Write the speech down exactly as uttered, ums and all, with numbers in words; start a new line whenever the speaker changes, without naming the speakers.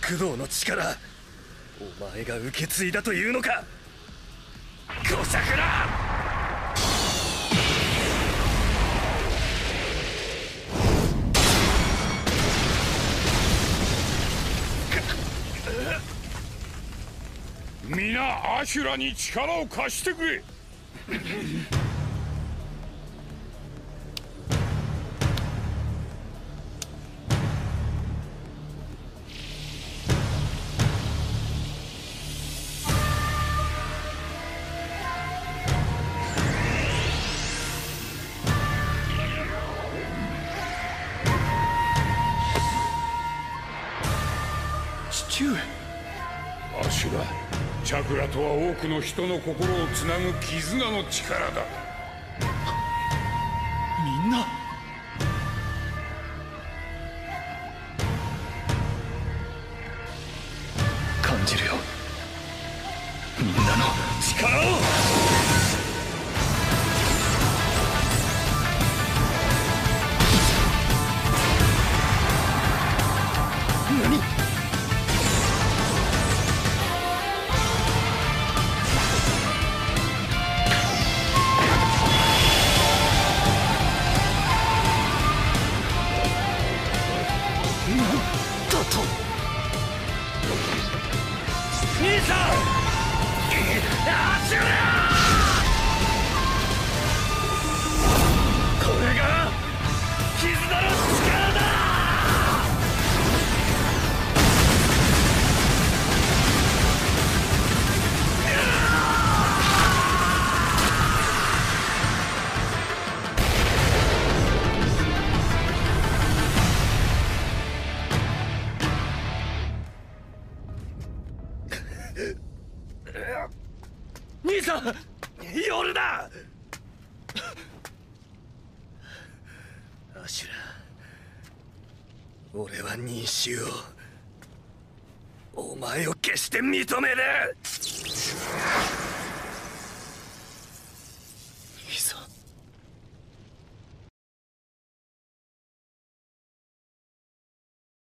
工藤の力、お前が受け継いだというのか。こしゃくな。
皆アシュラに力を貸してくれ。
父上。
アシュラ、チャクラとは多くの人の心をつなぐ絆の力だ。
みんな感じるよ、みんなの力を。何？だと。兄さん、アシュラ！これが絆の力だ！兄さん、夜だ。アシュラ、俺は妊娠を、お前を決して認める。